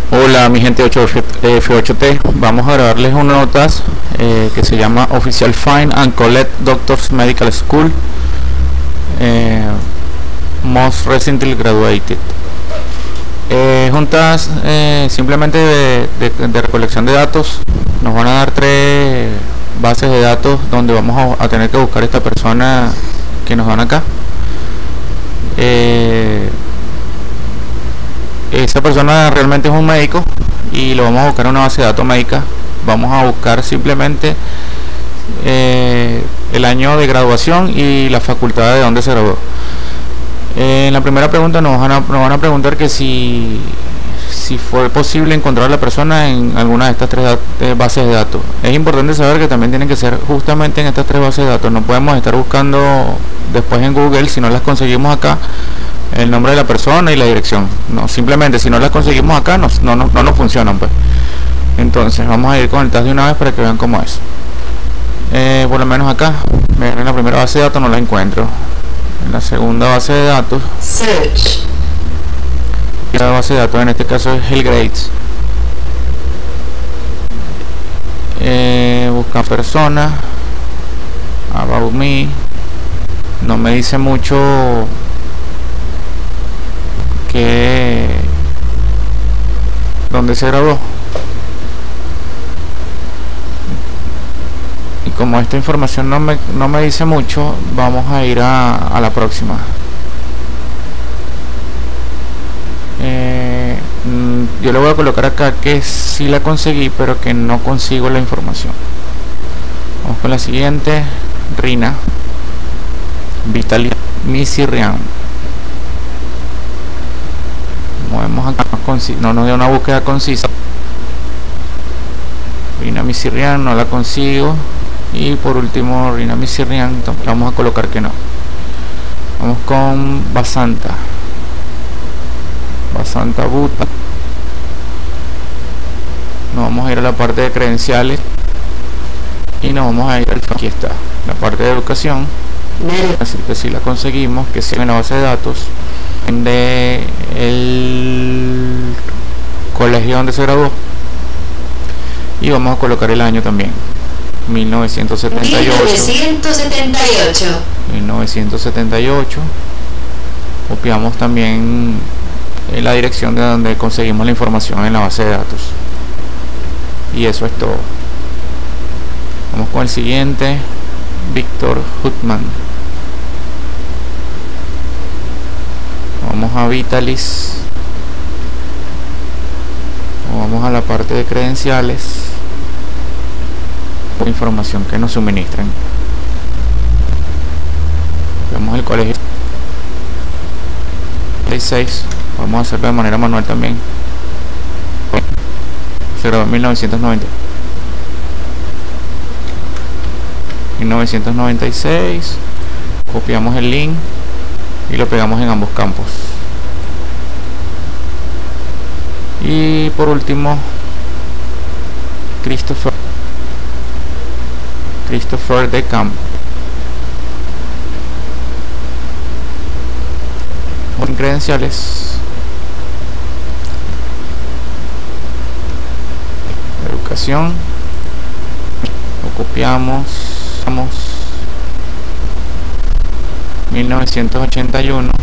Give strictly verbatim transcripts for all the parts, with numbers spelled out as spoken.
Hola mi gente F ocho T, vamos a grabarles una notas eh, que se llama Official Find and Collect Doctors Medical School eh, Most Recently Graduated. Eh, juntas eh, simplemente de, de, de recolección de datos. Nos van a dar tres bases de datos donde vamos a, a tener que buscar esta persona que nos dan acá. eh, Esa persona realmente es un médico y lo vamos a buscar en una base de datos médica. Vamos a buscar simplemente eh, el año de graduación y la facultad de donde se graduó. Eh, en la primera pregunta nos van a, nos van a preguntar que si, si fue posible encontrar a la persona en alguna de estas tres eh, bases de datos. Es importante saber que también tienen que ser justamente en estas tres bases de datos. No podemos estar buscando después en Google si no las conseguimos acá el nombre de la persona y la dirección. No, simplemente si no las conseguimos acá no, no, no, no nos funcionan, pues. Entonces vamos a ir con el task de una vez para que vean cómo es. Eh, por lo menos acá, en la primera base de datos no la encuentro. En la segunda base de datos, Search. la base de datos en este caso es el Grades. Eh, buscar persona, About Me. No me dice mucho que donde se graduó, y como esta información no me, no me dice mucho, vamos a ir a, a la próxima. eh, yo le voy a colocar acá que sí la conseguí pero que no consigo la información. Vamos con la siguiente. Rina Vitaly Misiryan. Movemos acá, no nos dio una búsqueda concisa. Rina Misiryan no la consigo. Y por último Rina Misiryan, vamos a colocar que no. Vamos con Basanta Basanta Buta. Nos vamos a ir a la parte de credenciales y nos vamos a ir al, aquí está la parte de educación. Así que si la conseguimos, que sea en la base de datos de el colegio donde se graduó, y vamos a colocar el año también, mil novecientos setenta y ocho. mil novecientos setenta y ocho. Copiamos también la dirección de donde conseguimos la información en la base de datos, y eso es todo. Vamos con el siguiente. Víctor Hutman. Vamos a Vitalis. Vamos a la parte de credenciales, información que nos suministran. Vemos el colegio seis. Vamos a hacerlo de manera manual también. Se graduó en mil novecientos noventa. mil novecientos noventa y seis. Copiamos el link y lo pegamos en ambos campos. Y por último, Christopher Christopher de Camp. En credenciales, educación, lo copiamos. Vamos mil novecientos ochenta y uno,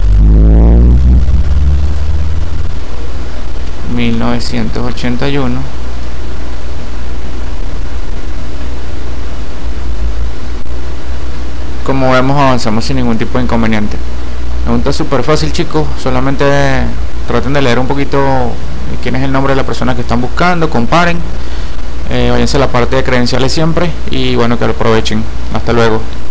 mil novecientos ochenta y uno. Como vemos, avanzamos sin ningún tipo de inconveniente. Pregunta súper fácil, chicos. Solamente traten de leer un poquito quién es el nombre de la persona que están buscando, comparen. Eh, váyanse a la parte de credenciales siempre y bueno, que lo aprovechen. Hasta luego.